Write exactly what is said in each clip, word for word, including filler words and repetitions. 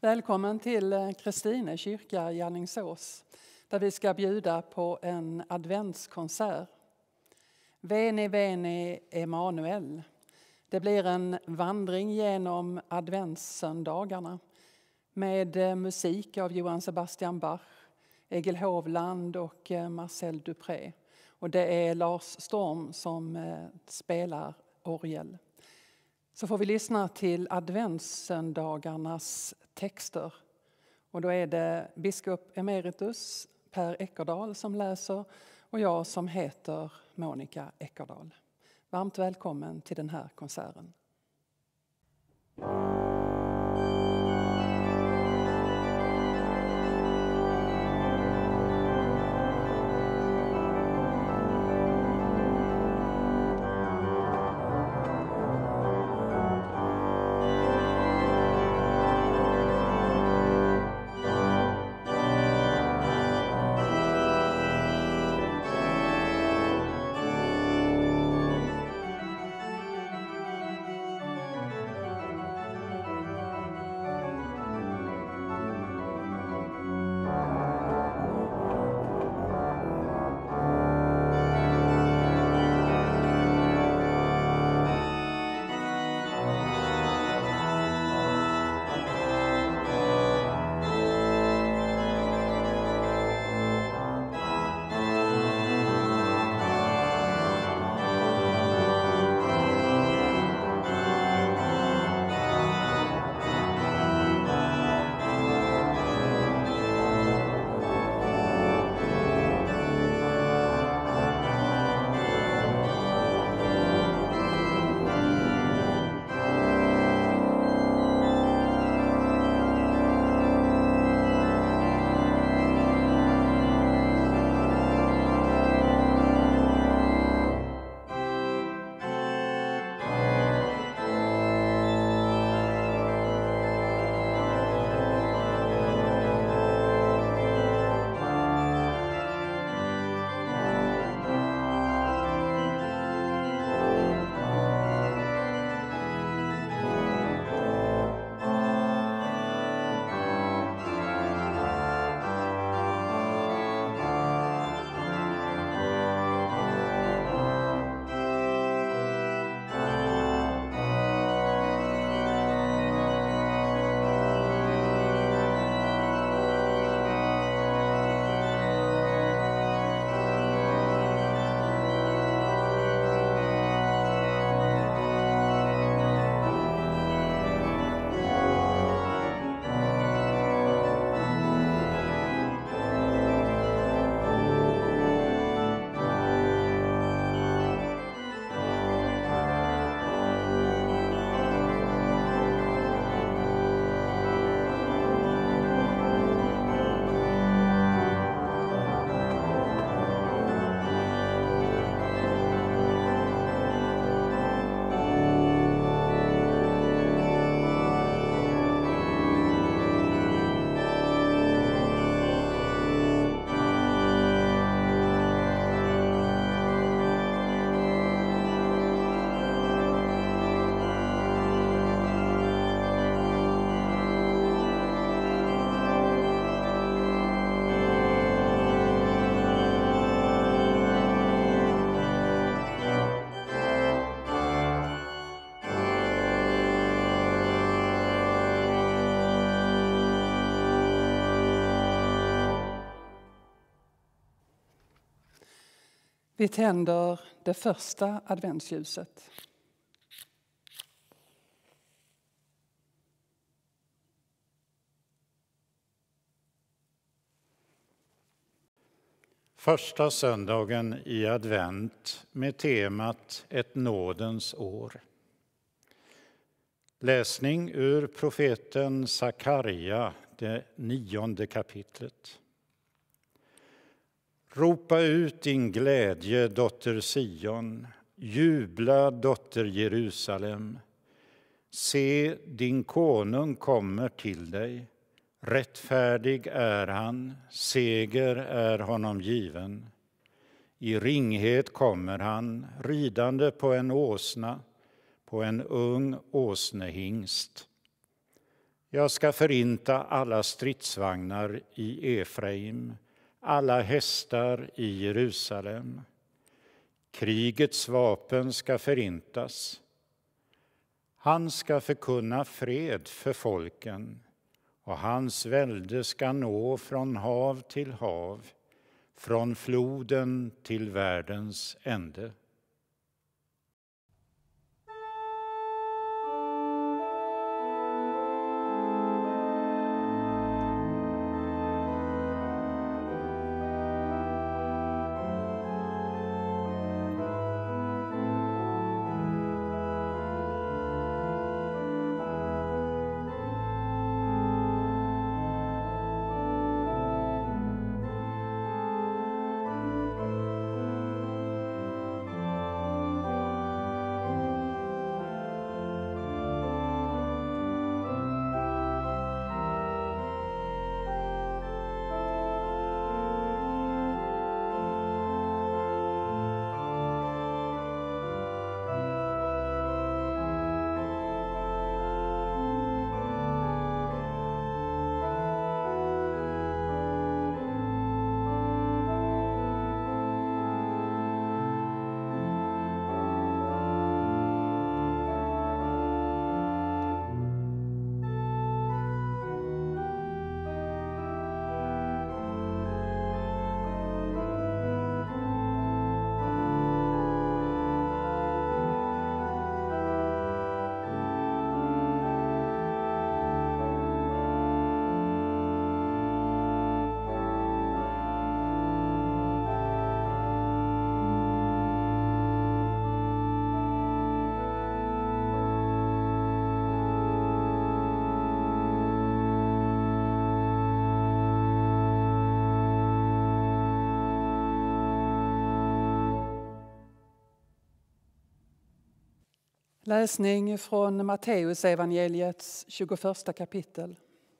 Välkommen till Kristine kyrka i Alingsås, där vi ska bjuda på en adventskonsert. Veni, veni, Emanuel. Det blir en vandring genom adventssöndagarna med musik av Johann Sebastian Bach, Egil Hovland och Marcel Dupré. Och det är Lars Storm som spelar orgel. Så får vi lyssna till adventssöndagarnas texter. Och då är det biskop emeritus Per Eckerdahl som läser och jag som heter Monica Eckerdahl. Varmt välkommen till den här konserten. Vi tänder det första adventsljuset. Första söndagen i advent med temat Ett nådens år. Läsning ur profeten Sakarja, det nionde kapitlet. Ropa ut din glädje, dotter Sion, jubla, dotter Jerusalem. Se, din konung kommer till dig, rättfärdig är han, seger är honom given. I ringhet kommer han, ridande på en åsna, på en ung åsnehingst. Jag ska förinta alla stridsvagnar i Efraim, alla hästar i Jerusalem. Krigets vapen ska förintas. Han ska förkunna fred för folken, och hans välde ska nå från hav till hav, från floden till världens ände. Läsning från Matteus evangeliets tjugoförsta kapitel.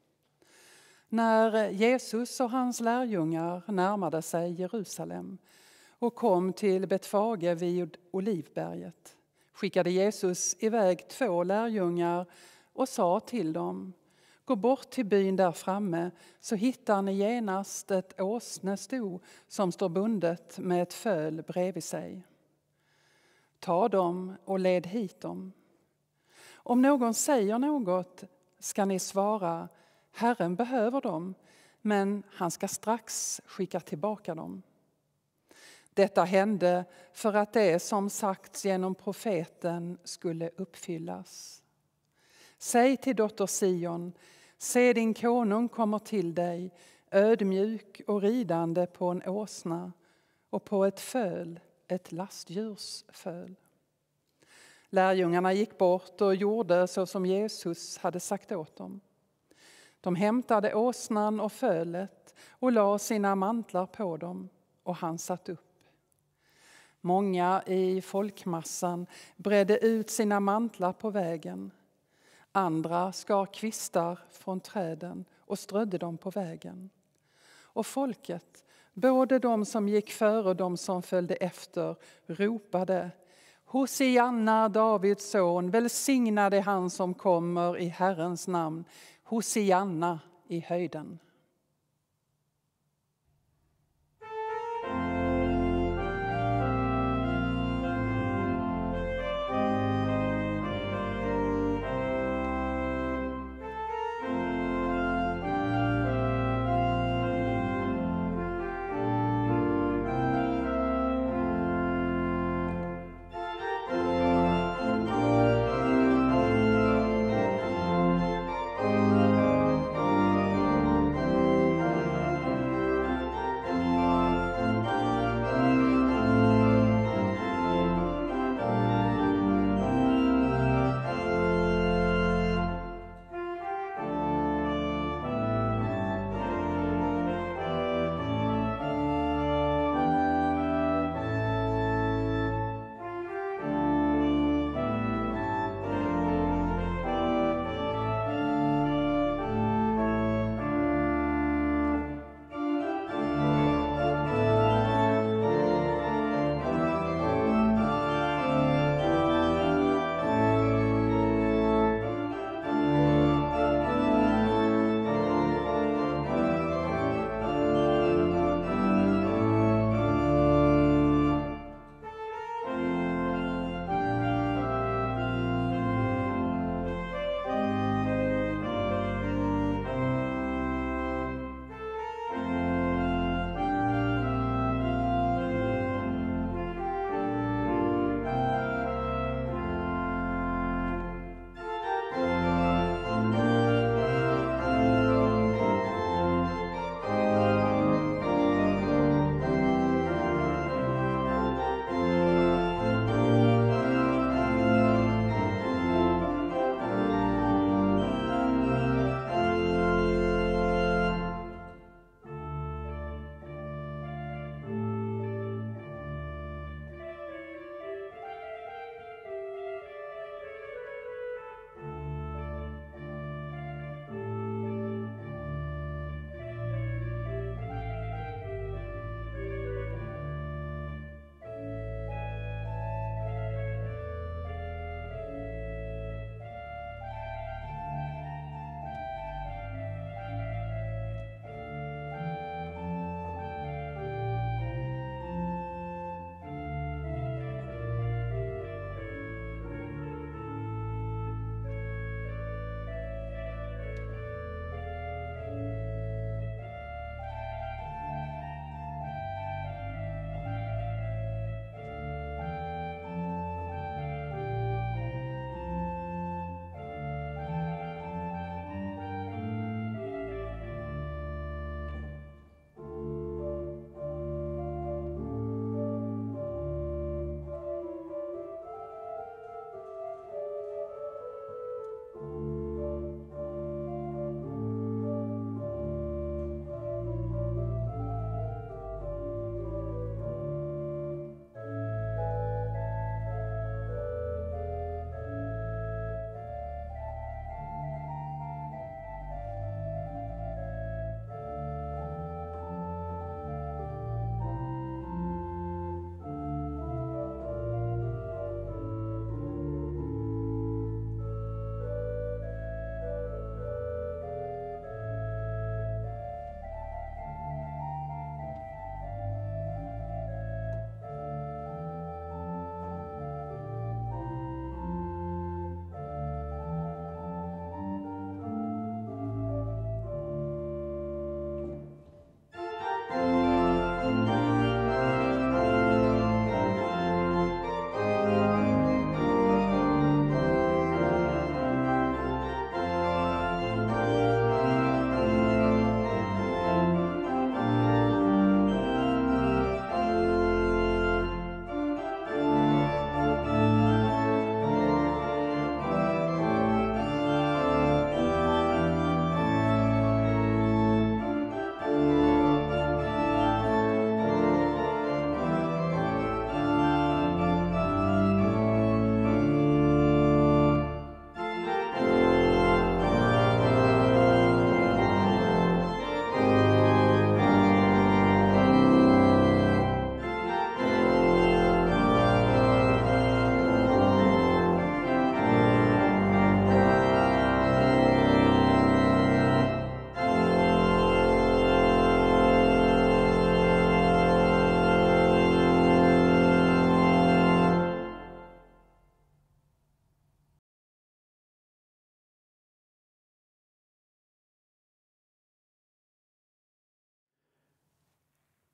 När Jesus och hans lärjungar närmade sig Jerusalem och kom till Betfage vid Olivberget skickade Jesus iväg två lärjungar och sa till dem: gå bort till byn där framme, så hittar ni genast ett åsnesto som står bundet med ett föl bredvid sig. Ta dem och led hit dem. Om någon säger något ska ni svara: Herren behöver dem, men han ska strax skicka tillbaka dem. Detta hände för att det som sagts genom profeten skulle uppfyllas. Säg till dotter Sion: se, din konung kommer till dig, ödmjuk och ridande på en åsna och på ett föl, ett lastdjurs föl. Lärjungarna gick bort och gjorde så som Jesus hade sagt åt dem. De hämtade åsnan och fölet och la sina mantlar på dem, och han satt upp. Många i folkmassan bredde ut sina mantlar på vägen. Andra skar kvistar från träden och strödde dem på vägen. Och folket, både de som gick före och de som följde efter, ropade: Hosianna, Davids son, välsignad är han som kommer i Herrens namn. Hosianna i höjden.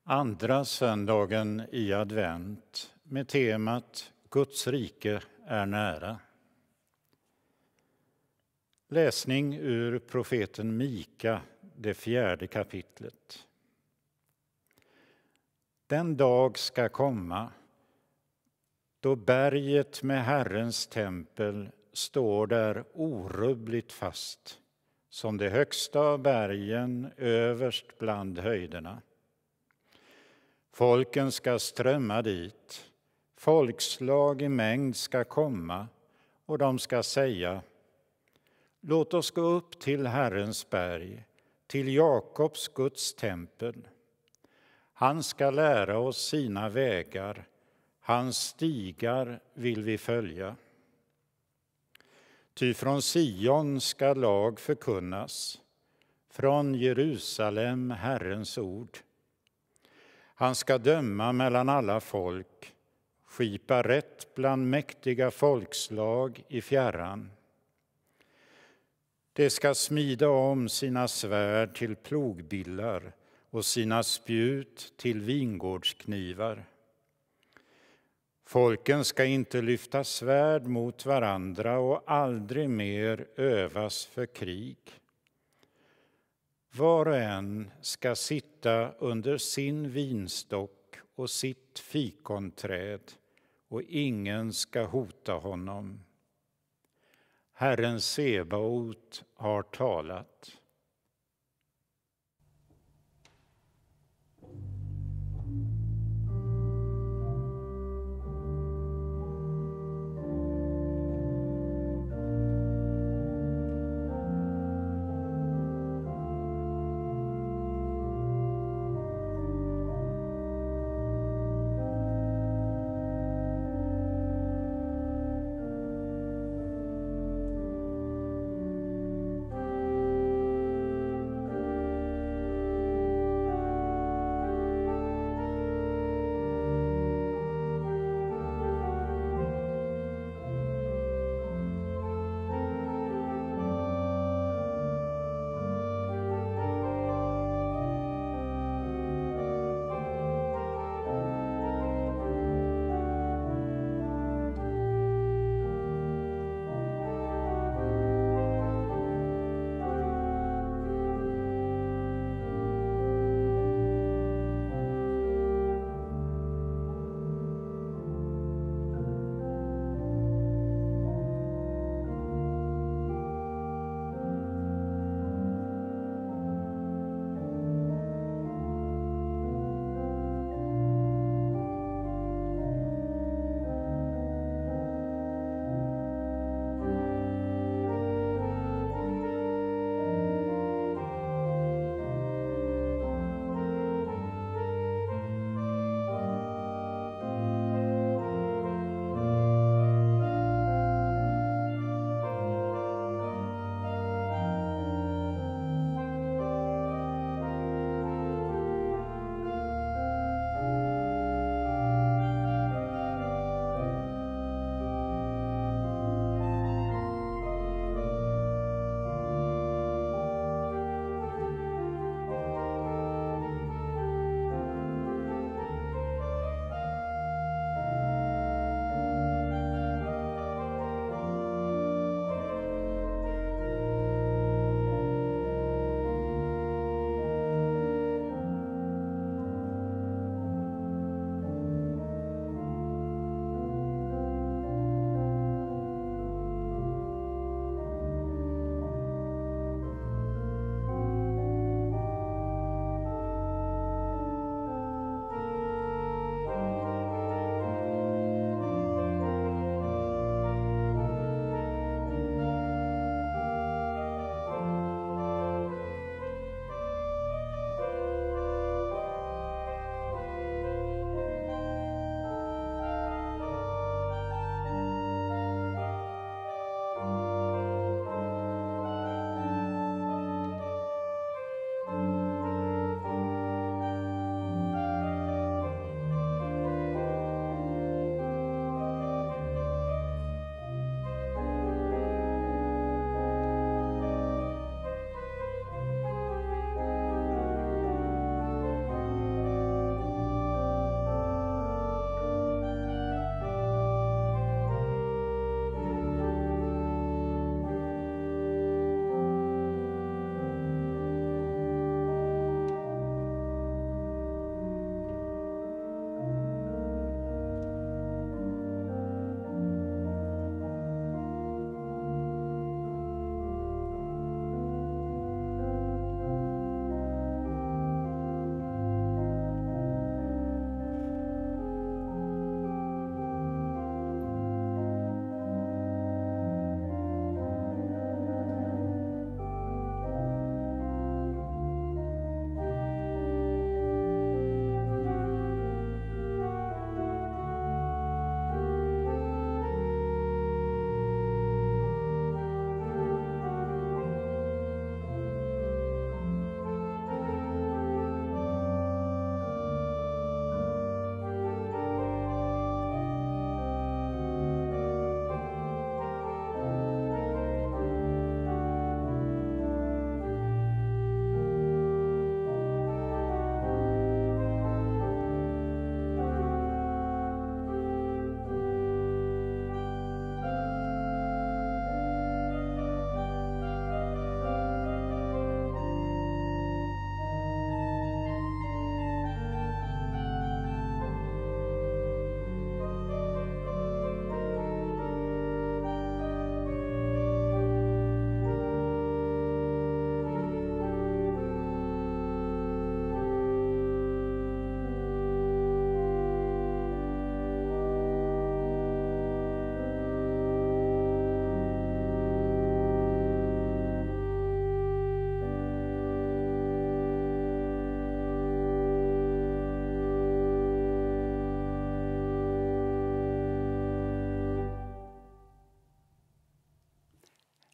andra söndagen i advent med temat Guds rike är nära. Läsning ur profeten Mika, det fjärde kapitlet. Den dag ska komma då berget med Herrens tempel står där orubbligt fast, som det högsta av bergen överst bland höjderna. Folken ska strömma dit, folkslag i mängd ska komma, och de ska säga: låt oss gå upp till Herrens berg, till Jakobs Guds tempel. Han ska lära oss sina vägar, hans stigar vill vi följa. Ty från Sion ska lag förkunnas, från Jerusalem Herrens ord. Han ska döma mellan alla folk, skipa rätt bland mäktiga folkslag i fjärran. De ska smida om sina svärd till plogbillar och sina spjut till vingårdsknivar. Folken ska inte lyfta svärd mot varandra och aldrig mer övas för krig. Var och en ska sitta under sin vinstock och sitt fikonträd, och ingen ska hota honom. Herren Sebaot har talat.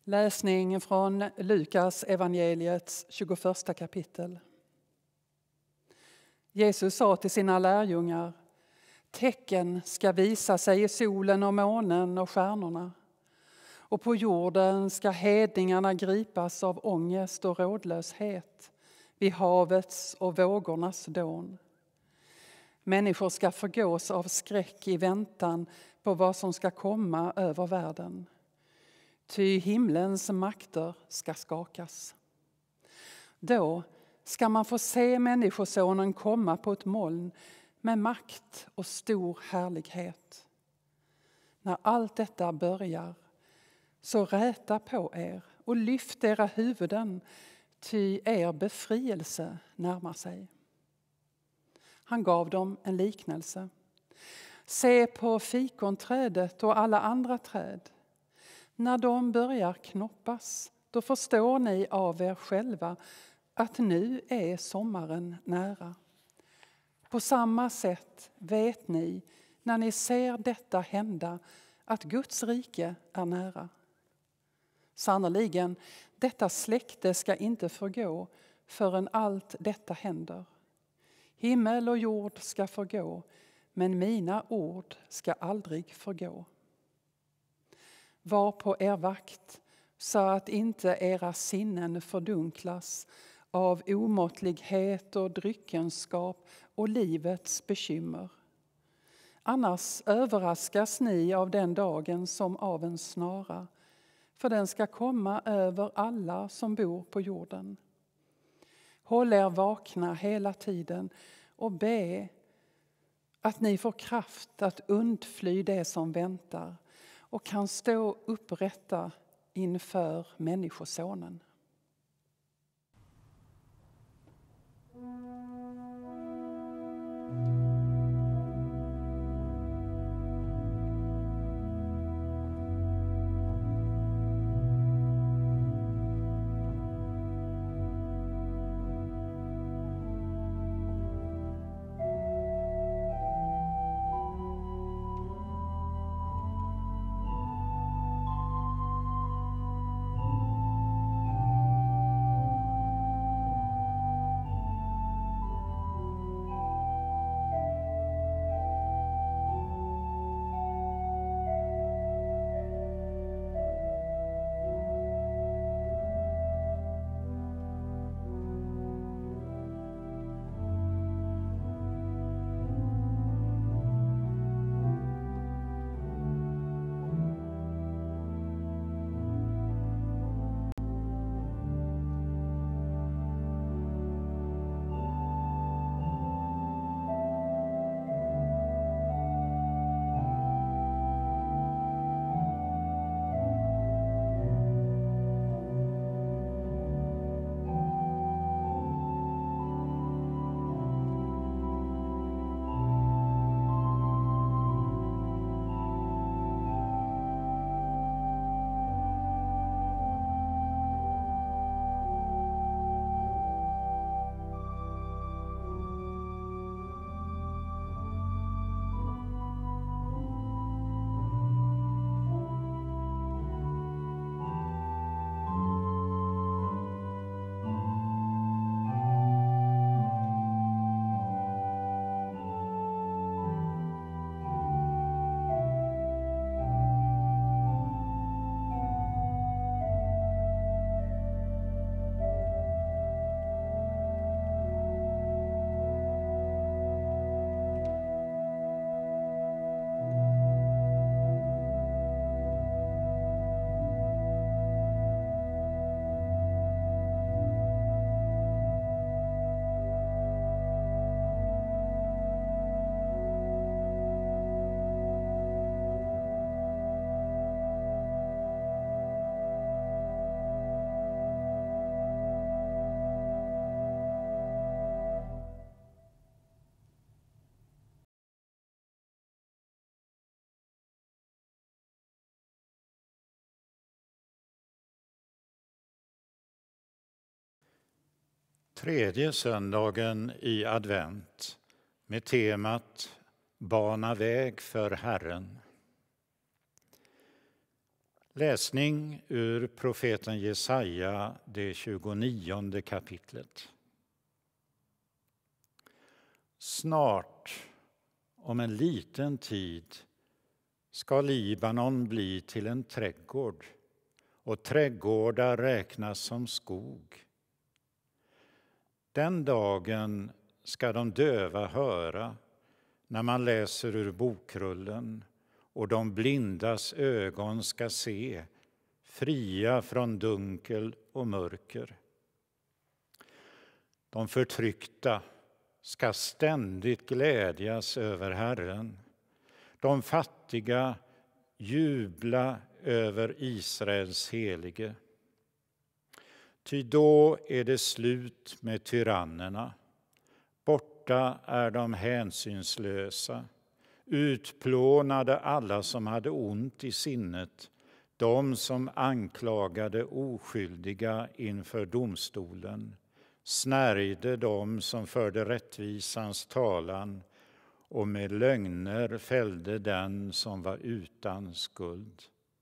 Läsning från Lukas evangeliets tjugoförsta kapitel. Jesus sa till sina lärjungar: tecken ska visa sig i solen och månen och stjärnorna. Och på jorden ska hedningarna gripas av ångest och rådlöshet vid havets och vågornas dån. Människor ska förgås av skräck i väntan på vad som ska komma över världen. Ty himlens makter ska skakas. Då ska man få se Människosonen komma på ett moln med makt och stor härlighet. När allt detta börjar, så räta på er och lyft era huvuden, ty er befrielse närmar sig. Han gav dem en liknelse. Se på fikonträdet och alla andra träd. När de börjar knoppas, då förstår ni av er själva att nu är sommaren nära. På samma sätt vet ni, när ni ser detta hända, att Guds rike är nära. Sannoliken, detta släkte ska inte förgå förrän allt detta händer. Himmel och jord ska förgå, men mina ord ska aldrig förgå. Var på er vakt så att inte era sinnen fördunklas av omåttlighet och dryckenskap och livets bekymmer. Annars överraskas ni av den dagen som av en snara, för den ska komma över alla som bor på jorden. Håll er vakna hela tiden och be att ni får kraft att undfly det som väntar och kan stå upprätta inför Människosonen. Tredje söndagen i advent med temat Bana väg för Herren. Läsning ur profeten Jesaja, det tjugonionde kapitlet. Snart, om en liten tid, ska Libanon bli till en trädgård och trädgårdar räknas som skog. Den dagen ska de döva höra när man läser ur bokrullen, och de blindas ögon ska se, fria från dunkel och mörker. De förtryckta ska ständigt glädjas över Herren. De fattiga jubla över Israels helige. Ty då är det slut med tyrannerna. Borta är de hänsynslösa. Utplånade alla som hade ont i sinnet, de som anklagade oskyldiga inför domstolen, snärjde de som förde rättvisans talan och med lögner fällde den som var utan skuld.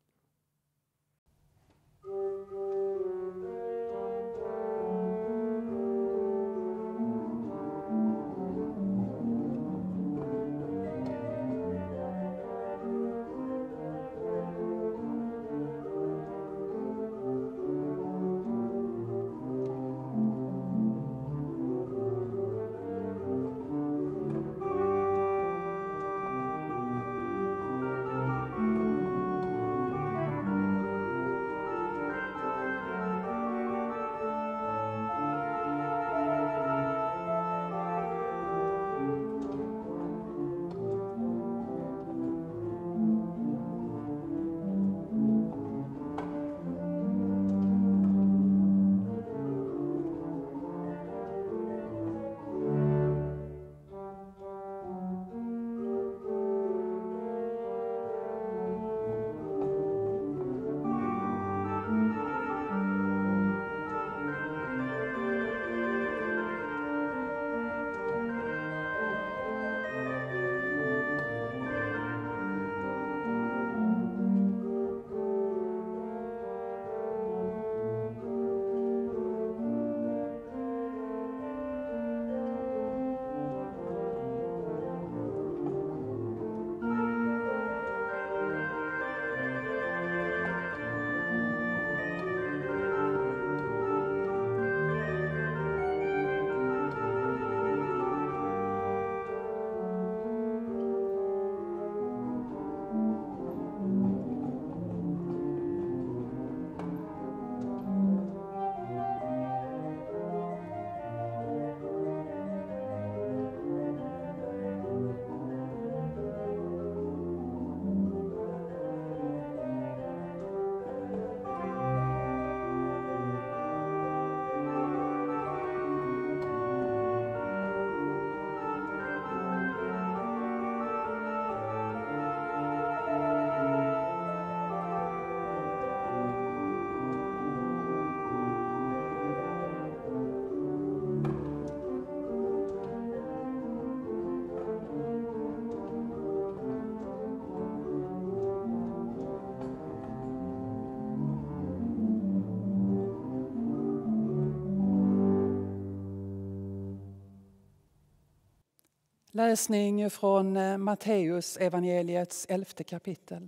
Läsning från Matteus evangeliets elfte kapitel.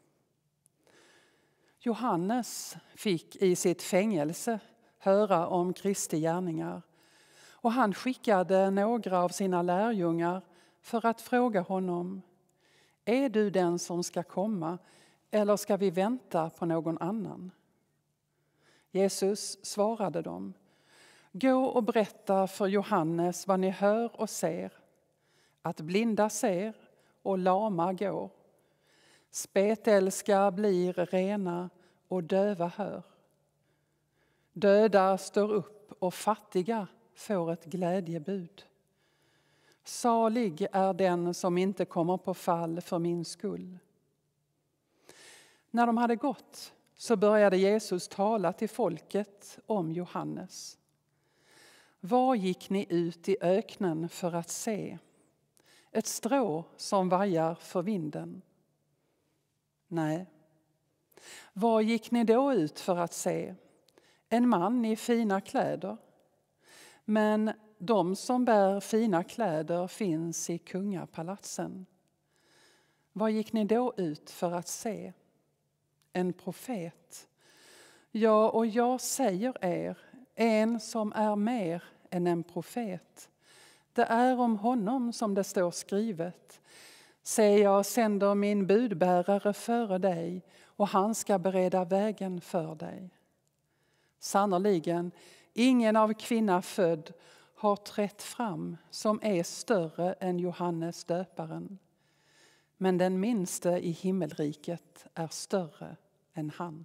Johannes fick i sitt fängelse höra om Kristi gärningar, och han skickade några av sina lärjungar för att fråga honom: är du den som ska komma, eller ska vi vänta på någon annan? Jesus svarade dem: gå och berätta för Johannes vad ni hör och ser, att blinda ser och lama går, spetälska blir rena och döva hör. Döda står upp och fattiga får ett glädjebud. Salig är den som inte kommer på fall för min skull. När de hade gått så började Jesus tala till folket om Johannes. Vad gick ni ut i öknen för att se? Ett strå som vajar för vinden? Nej. Vad gick ni då ut för att se? En man i fina kläder? Men de som bär fina kläder finns i kungapalatsen. Vad gick ni då ut för att se? En profet? Ja, och jag säger er, en som är mer än en profet. Det är om honom som det står skrivet. Se, jag sänder min budbärare före dig, och han ska bereda vägen för dig. Sannerligen, ingen av kvinna född har trätt fram som är större än Johannes döparen. Men den minste i himmelriket är större än han.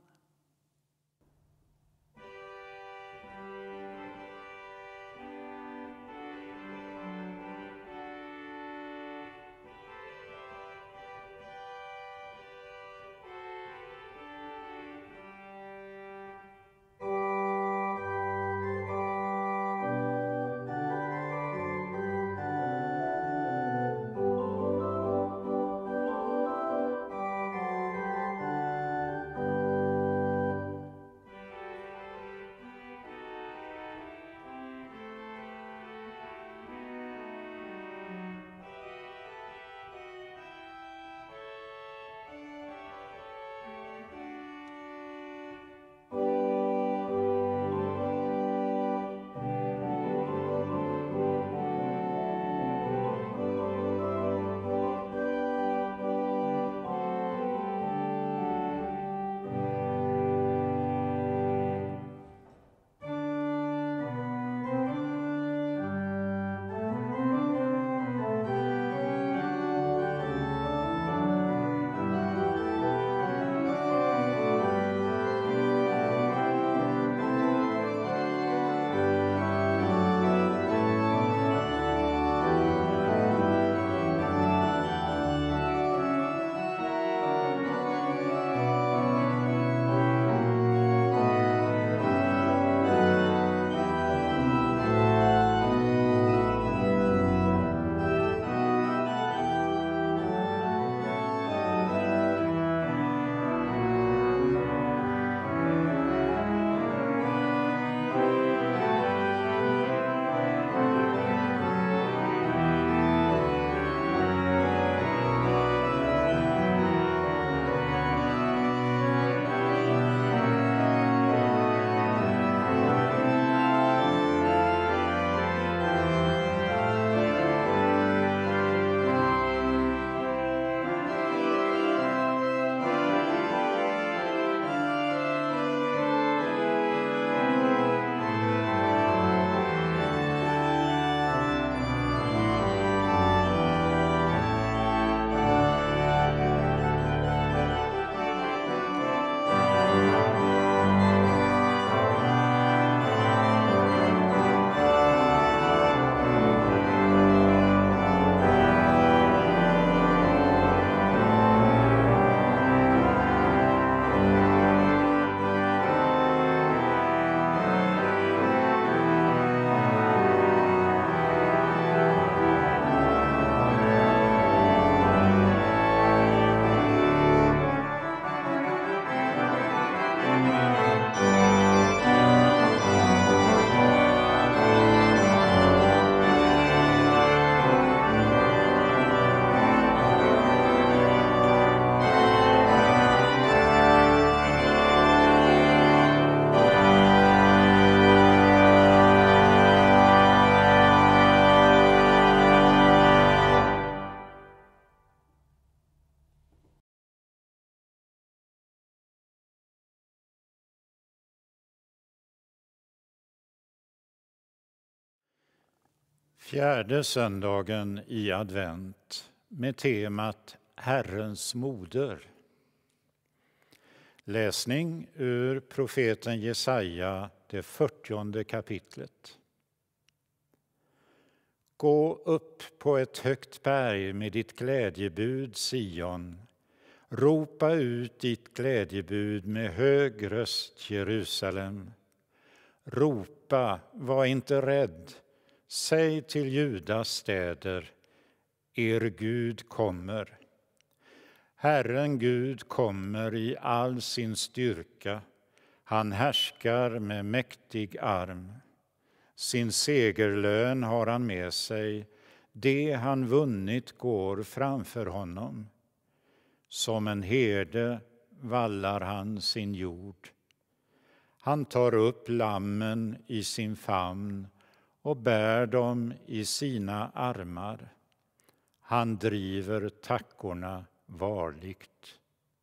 Fjärde söndagen i advent med temat Herrens moder. Läsning ur profeten Jesaja, det fyrtionde kapitlet. Gå upp på ett högt berg med ditt glädjebud, Sion. Ropa ut ditt glädjebud med hög röst, Jerusalem. Ropa, var inte rädd. Säg till Judas städer, er Gud kommer. Herren Gud kommer i all sin styrka. Han härskar med mäktig arm. Sin segerlön har han med sig. Det han vunnit går framför honom. Som en herde vallar han sin jord. Han tar upp lammen i sin famn och bär dem i sina armar. Han driver tackorna varligt.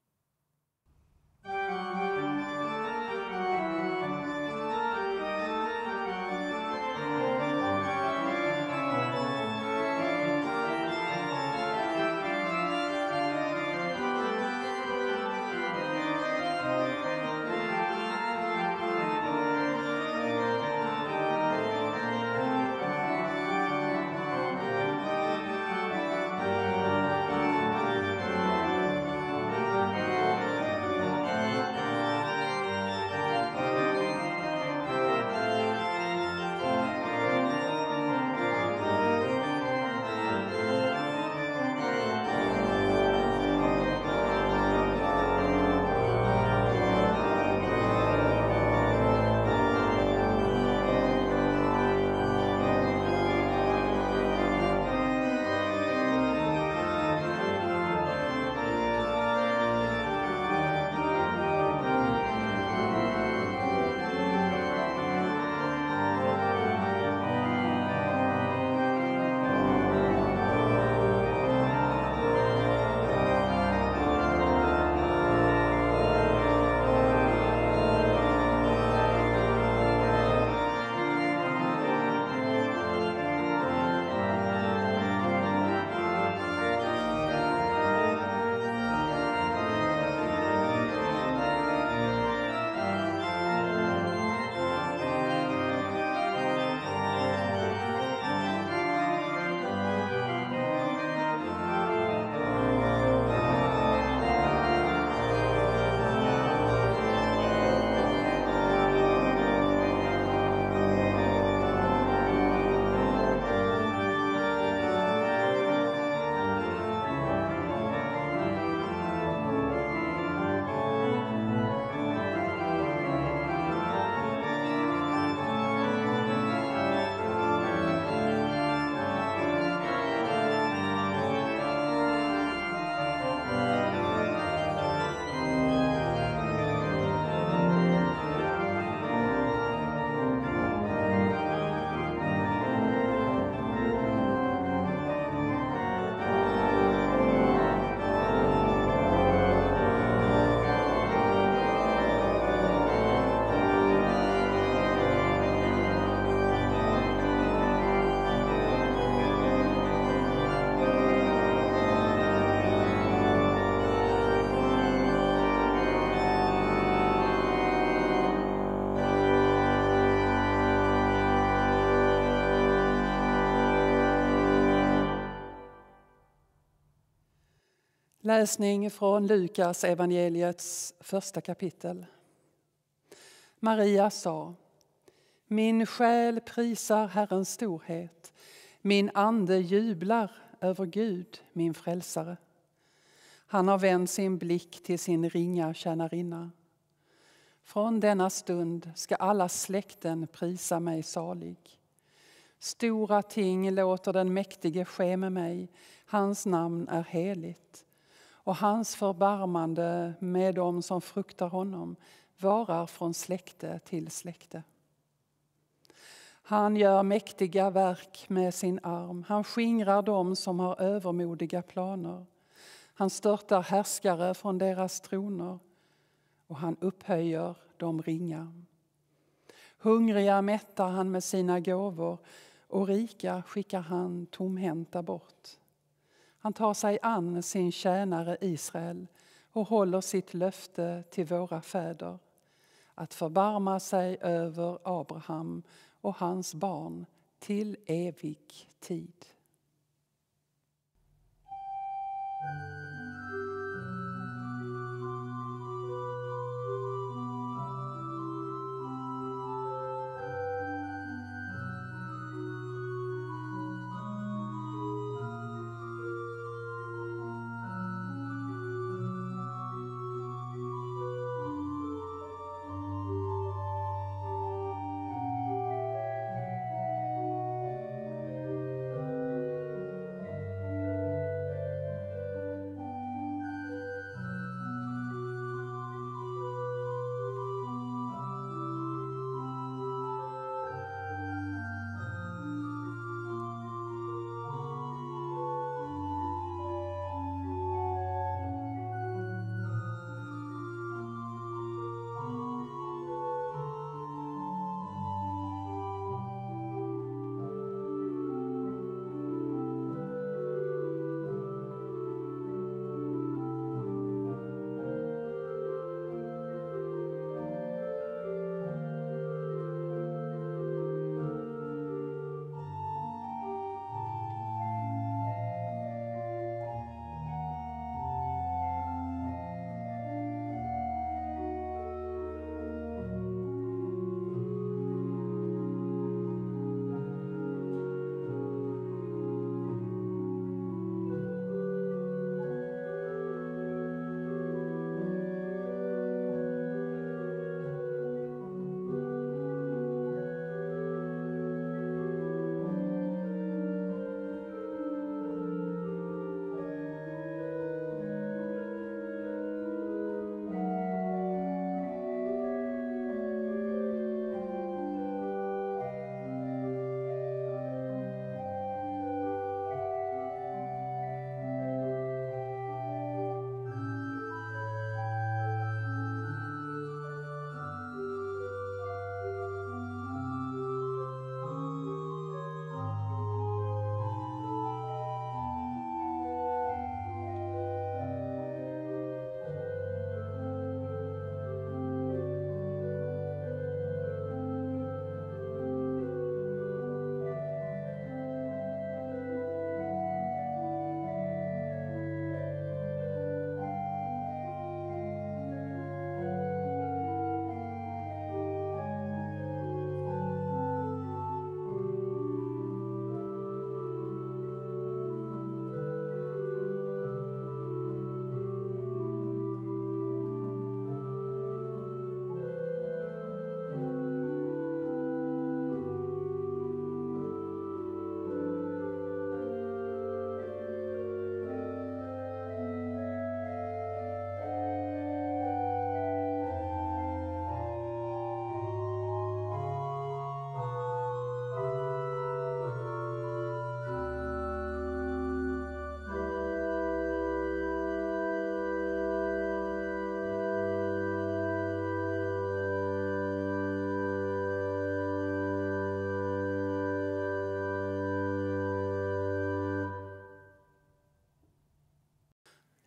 Läsning från Lukas evangeliets första kapitel. Maria sa: Min själ prisar Herrens storhet. Min ande jublar över Gud, min frälsare. Han har vänt sin blick till sin ringa tjänarinna. Från denna stund ska alla släkten prisa mig salig. Stora ting låter den mäktige ske med mig. Hans namn är heligt. Och hans förbarmande med dem som fruktar honom varar från släkte till släkte. Han gör mäktiga verk med sin arm. Han skingrar dem som har övermodiga planer. Han störtar härskare från deras troner och han upphöjer de ringa. Hungriga mättar han med sina gåvor och rika skickar han tomhänta bort. Han tar sig an sin tjänare Israel och håller sitt löfte till våra fäder att förbarma sig över Abraham och hans barn till evig tid.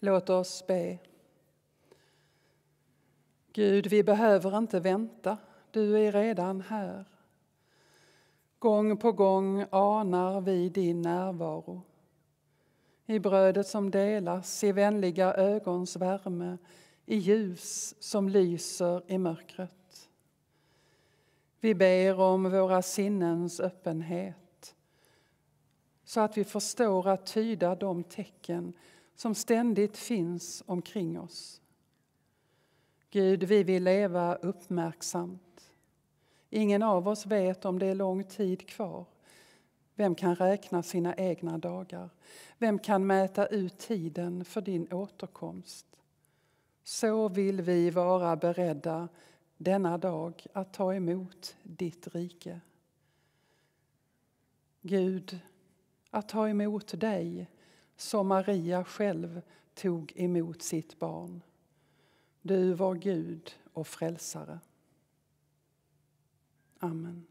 Låt oss be. Gud, vi behöver inte vänta. Du är redan här. Gång på gång anar vi din närvaro. I brödet som delas, i vänliga ögons värme, i ljus som lyser i mörkret. Vi ber om våra sinnens öppenhet så att vi förstår att tyda de tecken som ständigt finns omkring oss. Gud, vi vill leva uppmärksamt. Ingen av oss vet om det är lång tid kvar. Vem kan räkna sina egna dagar? Vem kan mäta ut tiden för din återkomst? Så vill vi vara beredda denna dag att ta emot ditt rike. Gud, att ta emot dig som Maria själv tog emot sitt barn. Du var Gud och frälsare. Amen.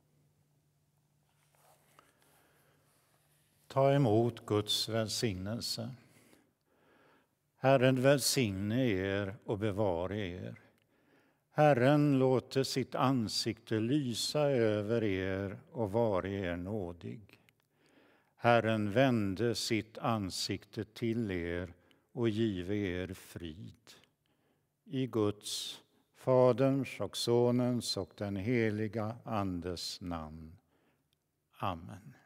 Ta emot Guds välsignelse. Herren välsigne er och bevara er. Herren låter sitt ansikte lysa över er och vara er nådig. Herren vände sitt ansikte till er och give er frid. I Guds, Faderns och Sonens och den heliga Andes namn. Amen.